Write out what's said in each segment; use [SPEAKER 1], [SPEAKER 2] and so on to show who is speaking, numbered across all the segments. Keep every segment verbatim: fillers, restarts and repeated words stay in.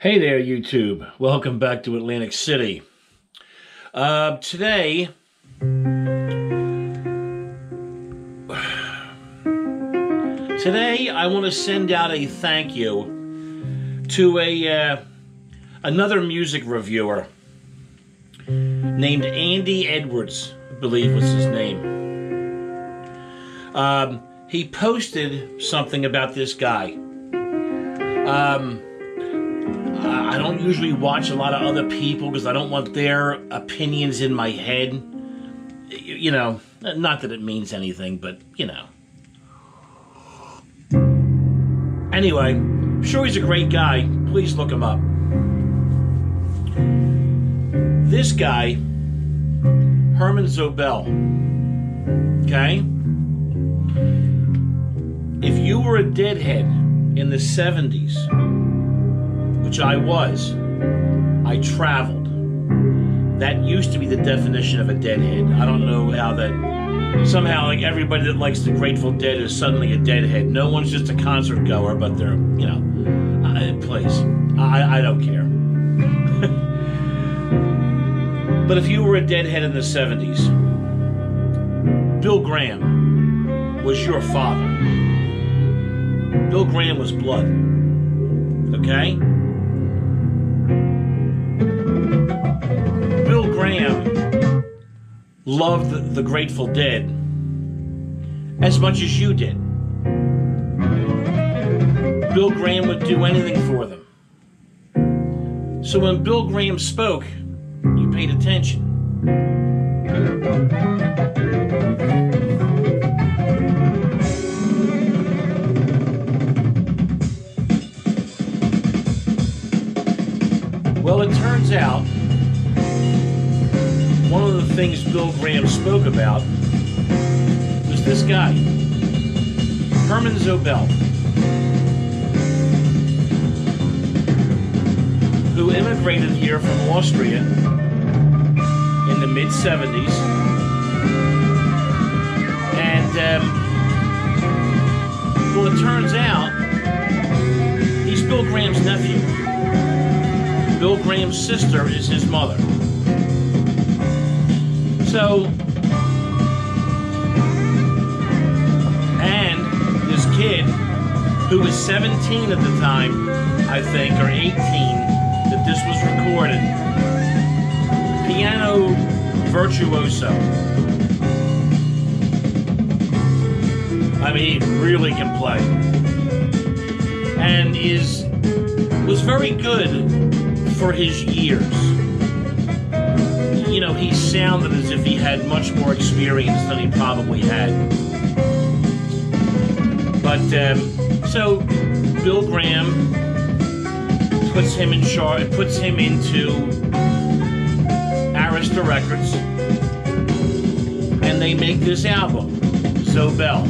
[SPEAKER 1] Hey there, YouTube. Welcome back to Atlantic City. Uh, today, today I want to send out a thank you to a uh, another music reviewer named Andy Edwards, I believe was his name. Um, he posted something about this guy. Um, I don't usually watch a lot of other people because I don't want their opinions in my head. You know, not that it means anything, but, you know. Anyway, I'm sure he's a great guy. Please look him up. This guy, Herman Zobel, okay? If you were a deadhead in the seventies, which I was, I traveled. That used to be the definition of a deadhead. I don't know how that, somehow like everybody that likes the Grateful Dead is suddenly a deadhead. No one's just a concert goer, but they're, you know, uh, please, I, I don't care. But if you were a deadhead in the seventies, Bill Graham was your father. Bill Graham was blood, okay? Bill Graham loved the, the Grateful Dead as much as you did. Bill Graham would do anything for them. So when Bill Graham spoke, you paid attention. Well, it turns out one of the things Bill Graham spoke about was this guy, Herman Zobel, who immigrated here from Austria in the mid seventies. And, um, well, it turns out he's Bill Graham's nephew. Bill Graham's sister is his mother. So, and this kid, who was seventeen at the time, I think, or eighteen, that this was recorded, piano virtuoso. I mean, he really can play. And is, was very good for his years. You know, he sounded as if he had much more experience than he probably had. But, um, so, Bill Graham puts him in charge, puts him into Arista Records, and they make this album, Zobel.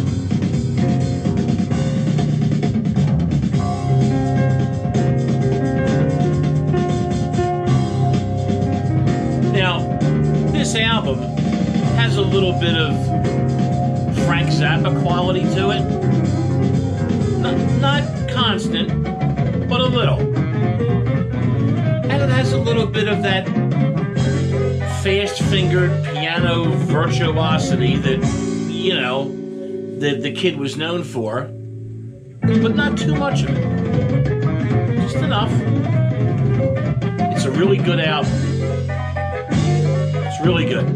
[SPEAKER 1] This album has a little bit of Frank Zappa quality to it. Not, not constant, but a little. And it has a little bit of that fast-fingered piano virtuosity that, you know, that the kid was known for. But not too much of it. Just enough. It's a really good album. Really good.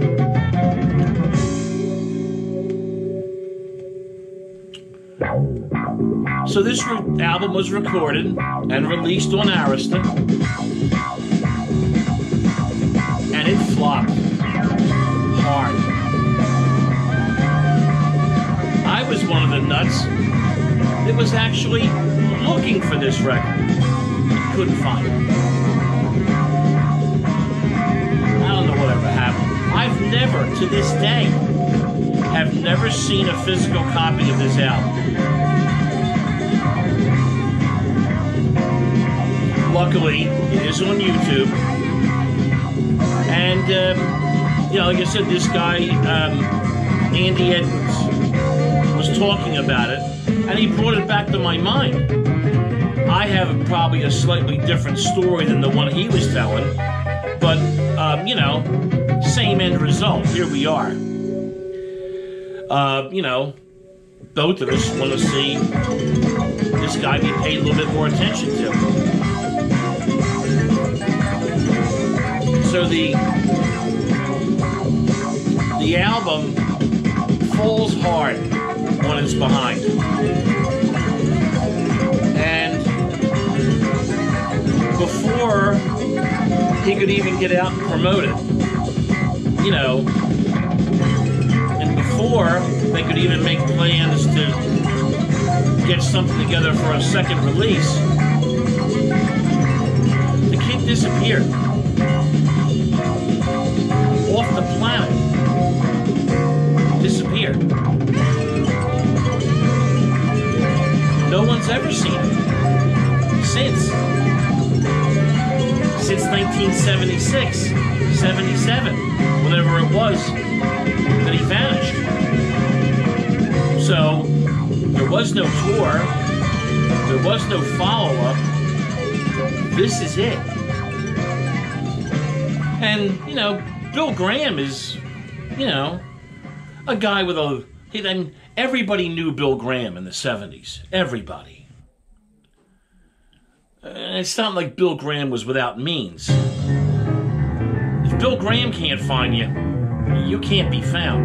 [SPEAKER 1] So this album was recorded and released on Arista, and it flopped hard. I was one of the nuts that was actually looking for this record. Couldn't find it. I've never, to this day, have never seen a physical copy of this album. Luckily, it is on YouTube. And, um, you know, like I said, this guy, um, Andy Edwards, was talking about it, and he brought it back to my mind. I have probably a slightly different story than the one he was telling, but, um, you know, same end result. Here we are. Uh, you know, both of us want to see this guy be paid a little bit more attention to. So the the album falls hard when it's behind. And before he could even get out and promote it, you know, and before they could even make plans to get something together for a second release, the kid disappeared off the planet. Disappeared. No one's ever seen him since. Since nineteen seventy-six, seventy-seven, whenever it was that he vanished. So, there was no tour, there was no follow-up. This is it. And, you know, Bill Graham is, you know, a guy with a... He, I mean, everybody knew Bill Graham in the seventies. Everybody. Uh, it's not like Bill Graham was without means. If Bill Graham can't find you, you can't be found.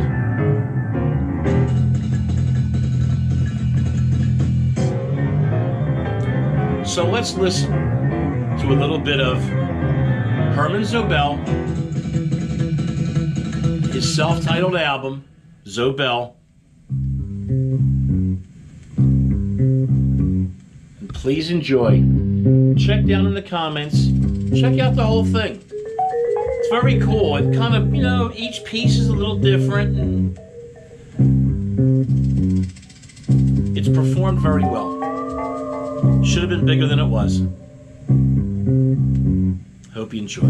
[SPEAKER 1] So let's listen to a little bit of Herman Zobel, his self-titled album, Zobel. And please enjoy. Check down in the comments. Check out the whole thing. It's very cool. It kind of, you know, each piece is a little different, and it's performed very well. Should have been bigger than it was. Hope you enjoy.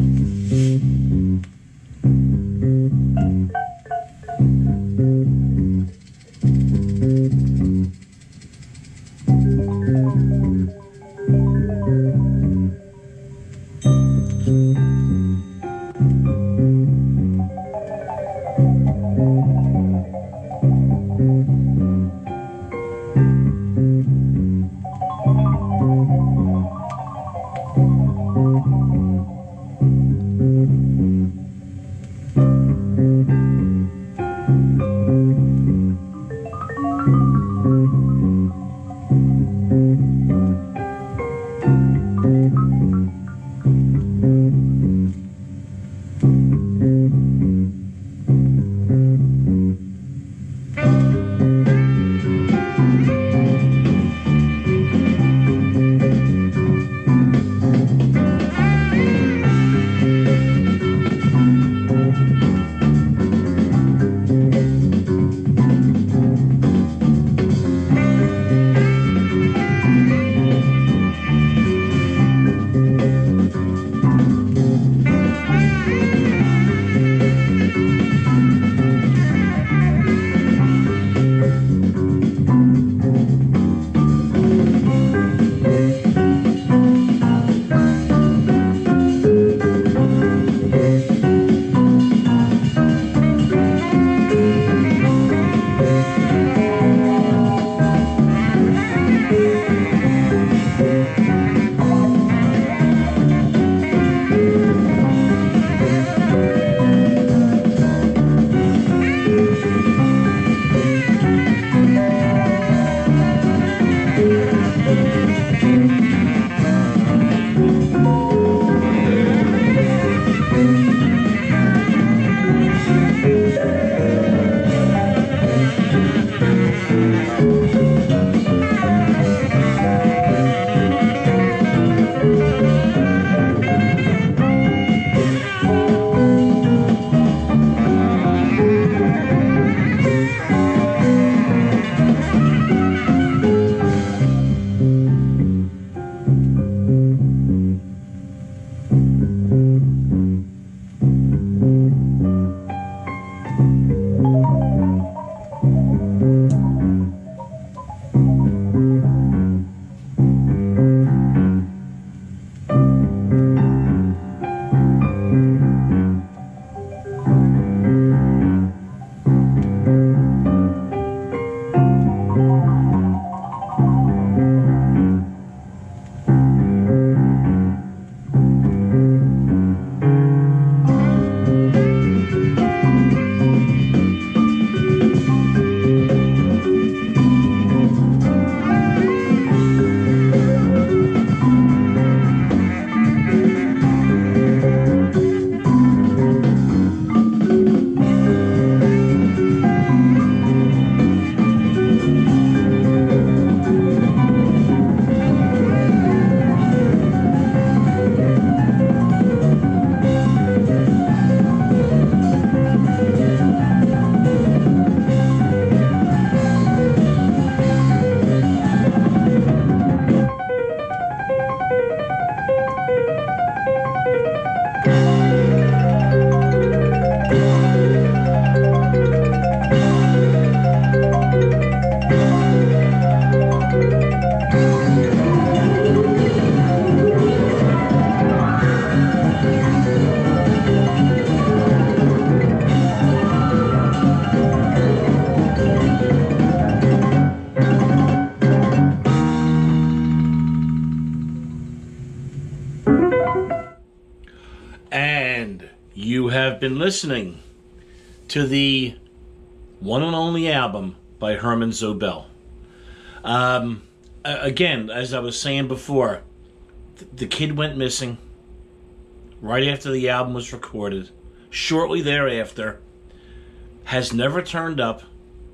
[SPEAKER 1] You have been listening to the one and only album by Herman Zobel. Um, again, as I was saying before, th- the kid went missing right after the album was recorded. Shortly thereafter, has never turned up,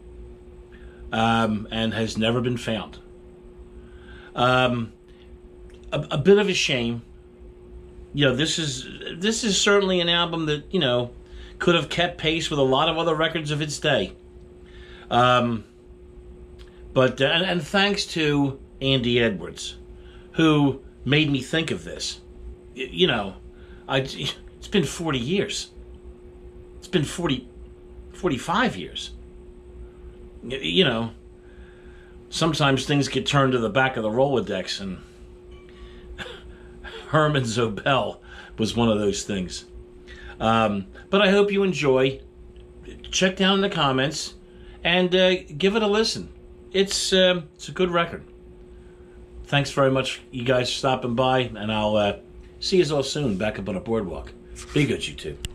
[SPEAKER 1] um, and has never been found. Um, a, a bit of a shame. You know, this is this is certainly an album that, you know, could have kept pace with a lot of other records of its day. Um, but uh, and, and thanks to Andy Edwards, who made me think of this. Y- you know, I it's been forty years. It's been forty, forty-five years. Y- you know, sometimes things get turned to the back of the Rolodex, and Herman Zobel was one of those things. Um, but I hope you enjoy. Check down in the comments and uh, give it a listen. It's uh, it's a good record. Thanks very much, you guys, for stopping by, and I'll uh, see you all soon back up on a boardwalk. Be good, you two.